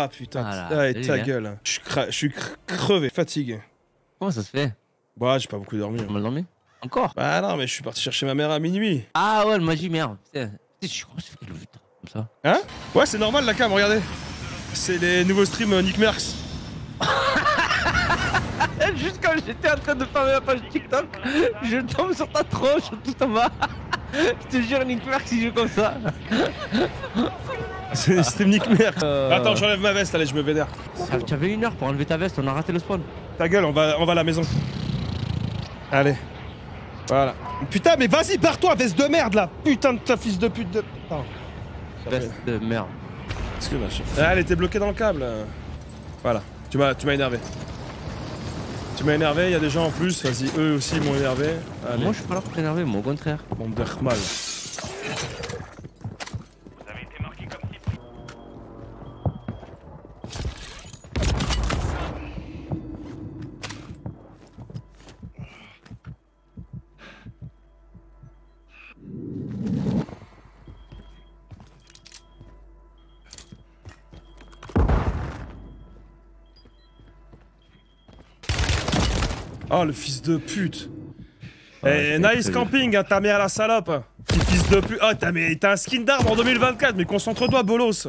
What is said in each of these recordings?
Ah putain, ta gueule. Je suis crevé, fatigué. Comment ça se fait? Bah, j'ai pas beaucoup dormi. Mal dormi? Encore? Bah non, mais je suis parti chercher ma mère à minuit. Ah ouais, le magie, merde. Putain, je suis fait le comme ça. Hein? Ouais, c'est normal la cam, regardez. C'est les nouveaux streams Nick Merckx. Juste quand j'étais en train de faire ma page TikTok, je tombe sur ta tronche tout en bas. Je te jure, Nick Merckx il joue comme ça. C'est stream Nick Merckx. Attends, j'enlève ma veste, allez, je me vénère. Tu avais 1 heure pour enlever ta veste, on a raté le spawn. Ta gueule, on va à la maison. Allez. Voilà. Putain, mais vas-y, barre-toi, veste de merde là. Putain de ta fils de pute de. Oh. Veste de merde. Excuse-moi. Ah, elle était bloquée dans le câble. Voilà. Tu m'as énervé. Tu m'as énervé, il y a des gens en plus, vas-y, eux aussi m'ont énervé. Allez. Moi je suis pas là pour t'énerver, moi au contraire. Bande de mal. Vous avez été marqué comme cible. Oh le fils de pute. Eh, nice camping, hein, t'as mis à la salope. Fils de pute. Oh t'as un skin d'arbre en 2024, mais concentre-toi bolos.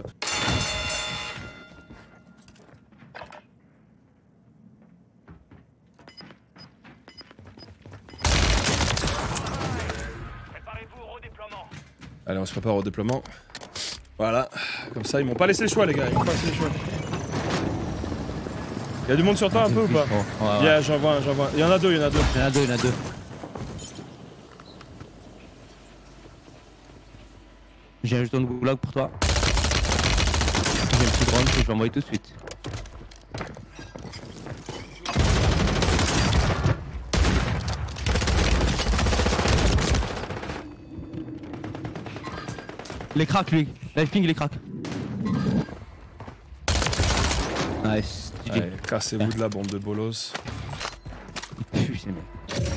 Préparez-vous au redéploiement. Allez, on se prépare au déploiement. Voilà. Comme ça, ils m'ont pas laissé le choix les gars, ils m'ont pas laissé le choix. Y'a du monde sur toi un peu ou pas? Ouais. Yeah, j'en vois. Il y en a deux. Il y en a deux. J'ai un jeton de goulag pour toi. J'ai un petit drone que je vais envoyer tout de suite. Les cracks lui. Life ping les cracks. Nice. Allez, cassez-vous de la bande de bolos. Puh, ces mecs.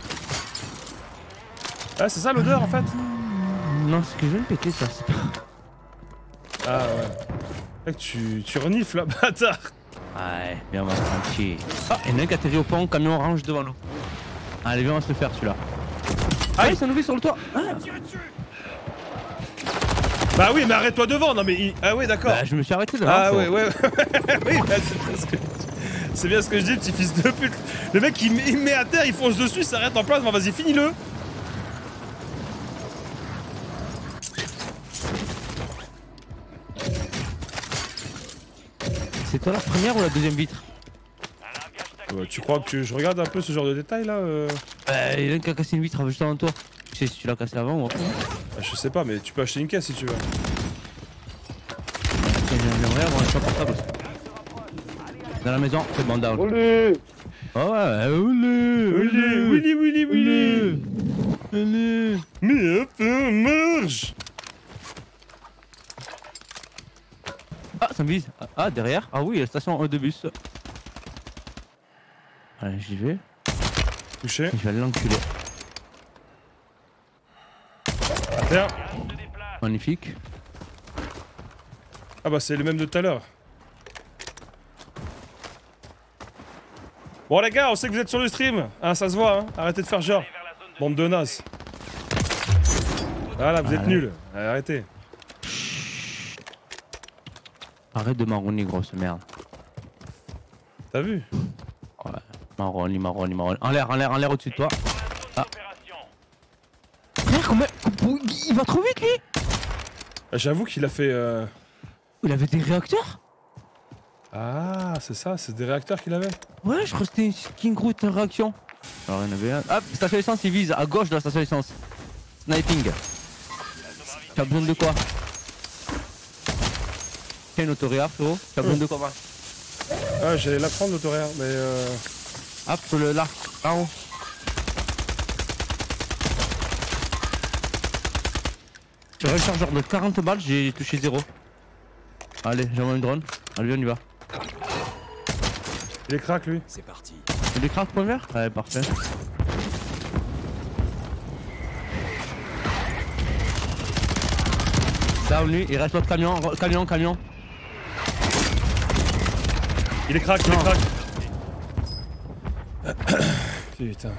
Ah, c'est ça l'odeur en fait? Non, c'est que je vais me péter ça. Ah ouais. Mec, tu renifles là, bâtard. Ouais, bien, on va se tranquille. Ah, il y en a un qui atterrit au pont, camion orange devant nous. Allez, viens, on va se le faire celui-là. Ah, il s'est enlevé sur le toit. Ah. Bah oui, mais arrête-toi devant. Non mais ah oui, d'accord. Bah, je me suis arrêté devant. Ah ouais. Oui, bah, c'est bien ce que je dis, petit fils de pute. Le mec il me met à terre, il fonce dessus, il s'arrête en place. Bon, vas-y, finis-le. C'est toi la première ou la deuxième vitre? Tu crois que je regarde un peu ce genre de détails là Il y en a un qui a cassé une vitre juste avant toi. Tu sais si tu l'as cassé avant ou après? Je sais pas, mais tu peux acheter une caisse si tu veux. J'aimerais avoir un champ portable aussi. Dans la maison, c'est bon down. Olé. Oh ouais, olé. Olé. Mais hop, marche. Ah, ça me vise. Ah, derrière. Ah oui, la station de bus. Allez, j'y vais. Touché. Je vais aller l'enculer. À terre. Magnifique. Ah bah c'est le même de tout à l'heure. Bon les gars, on sait que vous êtes sur le stream. Hein, ça se voit, hein. Arrêtez de faire genre. Bande de nazes. Voilà, vous êtes nuls. Allez, arrêtez. Arrête de marronner, grosse merde. T'as vu? Ouais. Marronne. En l'air au-dessus de toi. Ah. Frère, comment... Il va trop vite lui. J'avoue qu'il a fait... Il avait des réacteurs? Ah, c'est ça, c'est des réacteurs qu'il avait. Ouais, je crois que c'était une King Groot réaction. Alors il y en avait un. Ah, station essence, il vise à gauche de la station essence. Sniping. Tu as besoin de quoi? Tiens une autoréa, frérot. Tu as besoin de quoi, Max? Ah, j'allais la prendre l'autoréa, mais Hop, sur le là, en haut. Sur un chargeur de 40 balles, j'ai touché 0. Allez, j'envoie une drone. Allez, on y va. il est crack lui. C'est parti. Il est crack, point vert? Ouais, parfait. Down lui, il reste l'autre camion, camion. Il est crack, il est crack. Putain.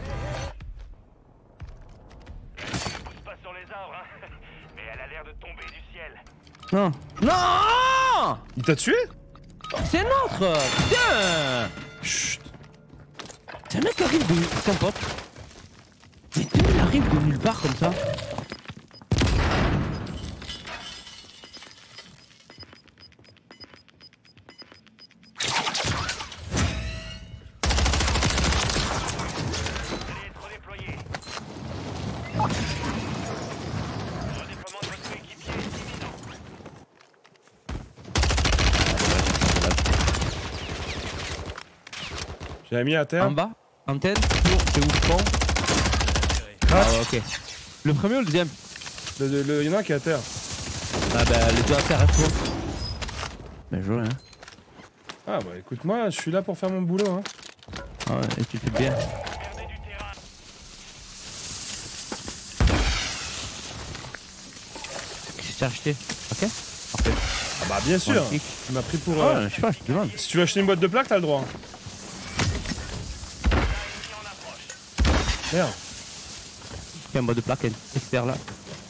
Pas sur les arbres, hein. Mais elle a l'air de tomber du ciel. Non. Non. Il t'a tué? C'est un autre. Putain. Chut. C'est un mec qui arrive de... C'est un pote. Mais d'où il arrive de nulle part comme ça? Allez être redéployé. Le redéploiement de votre coéquipier est imminent. J'avais mis à terre. En bas, antenne, tour, c'est où je prends? Ah ouais, ok. Le premier ou le deuxième? Il y en a un qui est à terre. Ah bah les deux à terre à toi. Bien joué hein. Ah bah écoute, moi je suis là pour faire mon boulot hein. Ah ouais, et tu fais bien. Perdez du terrain. Qu'est-ce que tu as acheté? Ok. Parfait. Ah bah bien sûr. Magnifique. Tu m'as pris pour... Ah ouais, je sais pas, je te demande. Si tu veux acheter une boîte de plaques, t'as le droit. Merde. Il y a un mode de plaque externe là.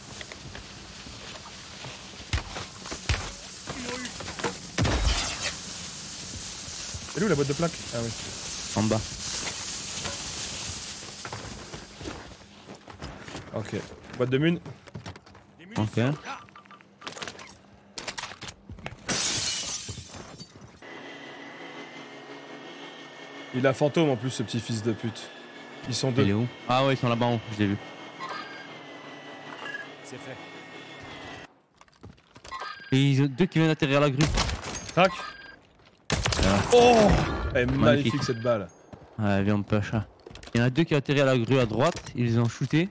Elle est où la boîte de plaques? Ah oui. En bas. Ok. Boîte de mun. Ok. Il a fantôme en plus ce petit fils de pute. Ils sont deux. Il est où? Ah ouais, ils sont là-bas en haut, je l'ai vu. C'est fait. Et ils ont deux qui viennent d'atterrir à la grue. Crac. Oh, elle est magnifique cette balle. Ouais, viens on push. Hein. Il y en a deux qui ont atterri à la grue à droite, ils les ont shootés.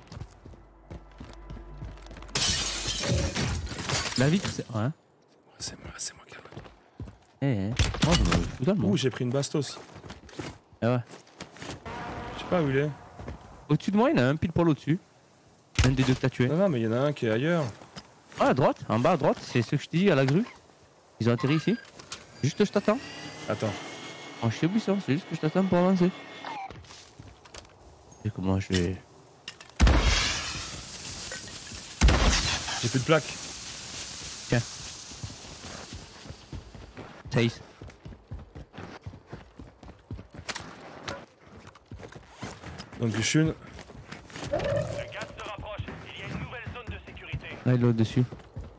La vitre c'est... Ouais. C'est moi qui ai... Eh, moi je me fous totalement. Ouh, j'ai pris une bastos. Ah ouais. Je sais pas où il est. Au-dessus de moi, il y en a un pile poil au-dessus. Un des deux que t'as tué. Non, mais il y en a un qui est ailleurs. Ah, à droite, en bas à droite, c'est ce que je t'ai dit à la grue. Ils ont atterri ici. Juste je t'attends. Attends. Oh, je sais où ils sont, c'est juste que je t'attends pour avancer. Et comment je vais... J'ai plus de plaques. Tiens. Taïs. Donc je suis une. Le gaz se rapproche. Il y a une nouvelle zone de sécurité. Là, il est l'autre dessus.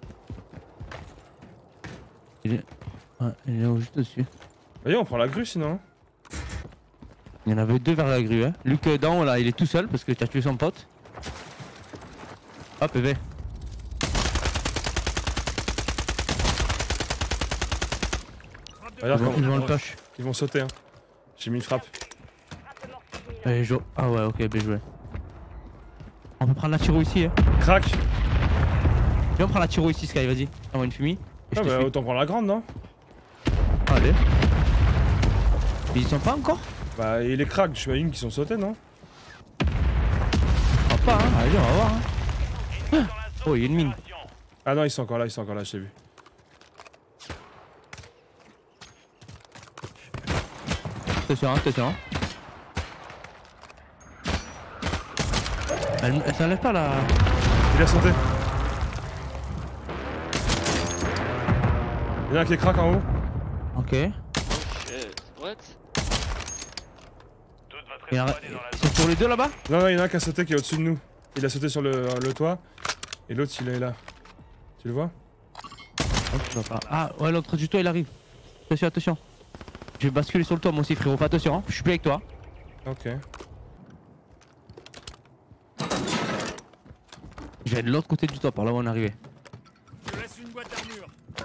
Il est... Ouais, il est juste dessus. Voyez, on prend la grue sinon. Il y en avait deux vers la grue, hein. Luc d'en haut là, il est tout seul parce que tu as tué son pote. Hop, PV. Regarde Ils comment vont le push. ils vont sauter. Hein. J'ai mis une frappe. Allez, ah ouais, ok, bien joué. On peut prendre la tiro ici, hein. Crac. Viens, on prend la tiro ici, Sky, vas-y. Envoie une fumée. Et je Ah te bah suis. autant prendre la grande, non? Allez. Mais ils sont pas encore? Bah il est crack, je suis une qui sont sautés, non? Ah pas, hein. Allez, on va voir, hein. Dans la zone Oh, il y a une mine. d'opération. Ah non, ils sont encore là, je t'ai vu. Attention, attention. Elle s'enlève pas là. Il a sauté. Il y en a un qui est crack en haut. Ok. What? Toute votre Il y en a... escouade est dans la Ils sont sur les deux là-bas? Non, non, il y en a un qui a sauté qui est au-dessus de nous. Il a sauté sur le toit. Et l'autre il est là. Tu le vois? Oh, je vois pas. Ah ouais, l'autre du toit il arrive. Attention, attention. Je vais basculer sur le toit moi aussi frérot, fais attention, hein. Je suis plus avec toi. Ok. Je vais de l'autre côté du toit, par là où on est arrivé. Je laisse une boîte d'armure.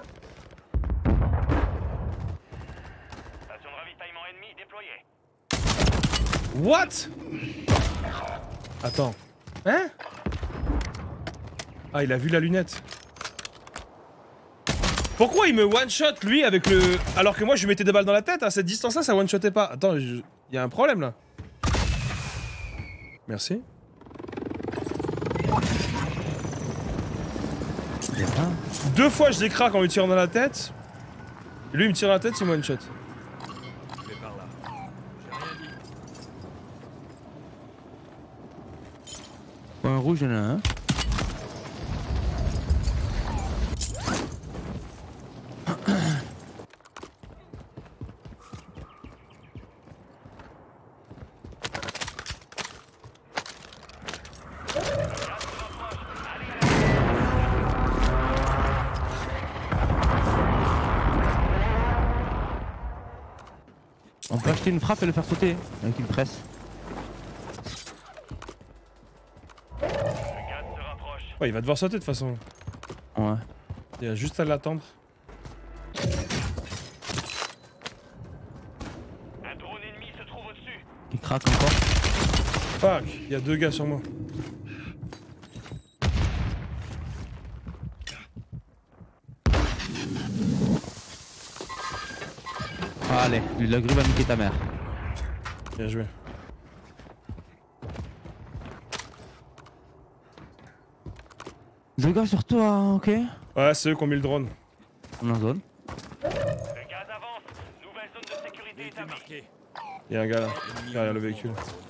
Station de ravitaillement ennemi déployée. What? Attends. Hein? Ah, il a vu la lunette. Pourquoi il me one-shot lui avec le... Alors que moi je lui mettais des balles dans la tête, à cette distance-là ça one-shotait pas. Attends, il y a un problème là. Merci. Deux fois je les craque en lui tirant dans la tête. Et lui il me tire dans la tête, c'est one-shot. un rouge, il y en a un. On peut acheter une frappe et le faire sauter avec une presse. Le gaz se rapproche. Ouais, il va devoir sauter de toute façon. Ouais. Il y a juste à l'attendre. Un drone ennemi se trouve au-dessus. Il craque encore. Fuck, il y a 2 gars sur moi. Ah, allez, la grue va niquer ta mère. Bien joué. Deux gars sur toi, ok. Ouais, c'est eux qui ont mis le drone. On est en zone. Le gaz avance. Nouvelle zone de sécurité établie. Il y a un gars là, derrière le véhicule.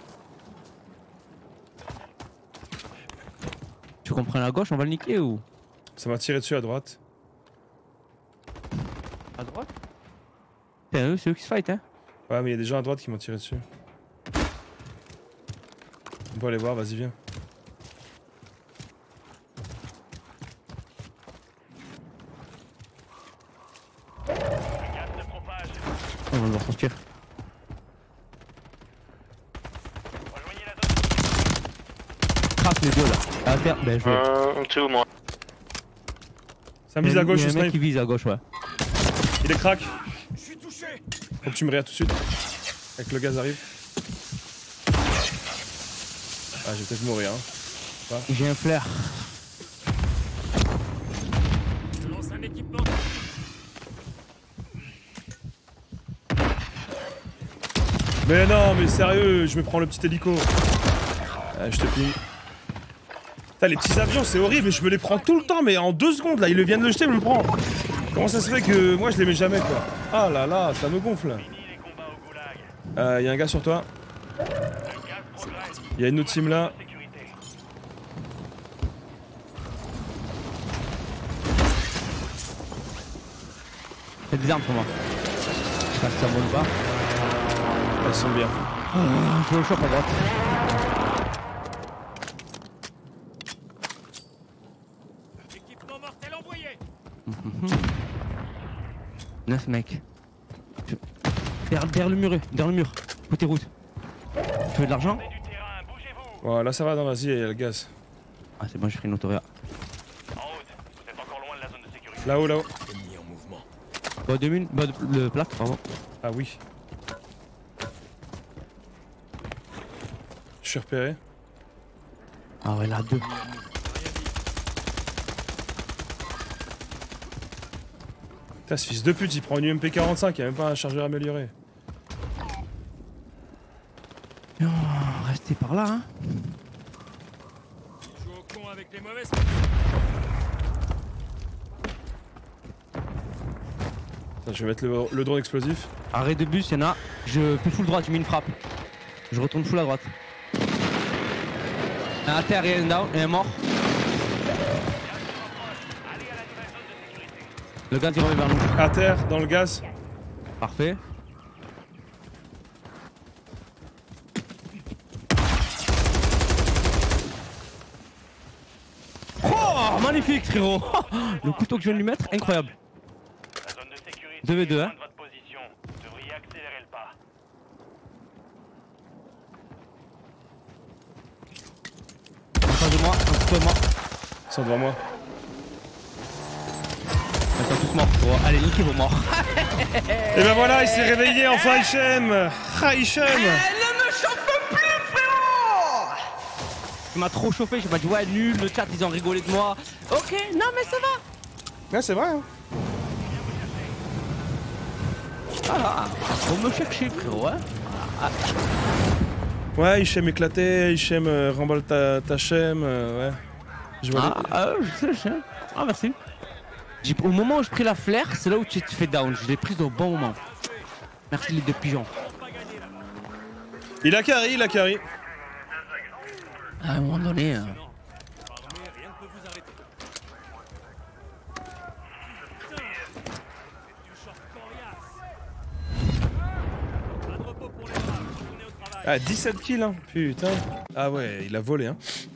Tu comprends à gauche, on va le niquer ou? Ça m'a tiré dessus à droite. À droite? C'est eux qui se fight, hein. Ouais, mais il y a des gens à droite qui m'ont tiré dessus. On peut aller voir, vas-y, viens. Le gaz se propage. On va le voir sortir. Rejoignez la zone. Crasse les deux là. À terre, ben je vais. En dessous, moi. Ça me vise à gauche, il y a je un mec snipe. qui vise à gauche, ouais. Il est crack. Faut que tu me réas tout de suite. Avec le gaz arrive. Ah, je vais peut-être mourir. Hein. J'ai un flair. Je lance un équipement. Mais non, mais sérieux, je me prends le petit hélico. Ah, je te plie. Putain, les petits avions, c'est horrible et je me les prends tout le temps, mais en 2 secondes là, il vient de le jeter, je me le prends. Comment ça se fait que moi je les mets jamais quoi? Ah là là, ça me gonfle. Fini les combats au goulag. Y a un gars sur toi. Le gaz progresse. Y a une autre team là. Sécurité. C'est des armes pour moi. Je sais pas si ça monte pas. Elles sont bien. Je vais au shop à droite. Équipement mortel envoyé. 9 mecs. Derrière le mur, côté route. Tu veux de l'argent? Du terrain, bougez-vous. Ouais, là ça va, non, vas-y, y a le gaz. Ah c'est bon, j'ai pris une autoria. En route. Vous êtes encore loin de la zone de sécurité. Là-haut, là-haut. Bah 2000, bah le plaque, pardon. Ah oui. Je suis repéré. Ah ouais, là 2. Putain, ce fils de pute, il prend une UMP45, il y a même pas un chargeur amélioré. Restez par là, hein. Joue au con avec les mauvaises. Attends, je vais mettre le drone explosif. Arrêt de bus, y'en a. Je fais full droite, j'ai mis une frappe. Je retourne full à droite. Un à terre et un down et un mort. Le gars il revient vers nous. À terre, dans le gaz. Parfait. Oh, magnifique frérot. Le couteau que je viens de lui mettre, incroyable. La zone de sécurité 2v2, est loin hein. de votre position. Vous devriez accélérer le pas. En face de moi, un couteau est mort. Ils sont devant moi. Ils sont tous morts frérot. Allez, niquez vos morts. Et ben voilà, il s'est réveillé enfin, Hichem. Ah, Hichem. Ne me chauffe plus frérot. Il m'a trop chauffé, j'ai pas dit ouais nul, le chat ils ont rigolé de moi. Ok, non mais ça va. Ouais, c'est vrai, hein. Voilà, faut me chercher frérot hein. Ouais, Hichem éclaté, Hichem remballe ta chem, ouais. Je vois Je sais. Ah merci. Au moment où j'ai pris la flair, c'est là où tu te fais down. Je l'ai prise au bon moment. Merci les deux pigeons. Il a carry, il a carry. À un moment donné, Ah, 17 kills, hein. Putain. Ah ouais, il a volé, hein.